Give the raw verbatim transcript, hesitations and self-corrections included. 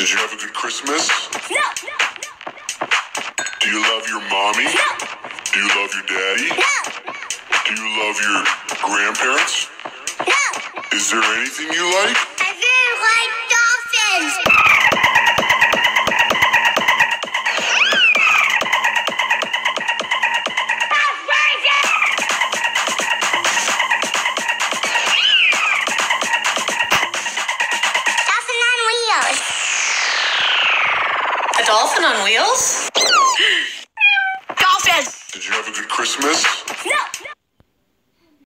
Did you have a good Christmas? No. Do you love your mommy? No. Do you love your daddy? No. Do you love your grandparents? No. Is there anything you like? I really like dolphins. A dolphin on wheels? Dolphin! Did you have a good Christmas? No.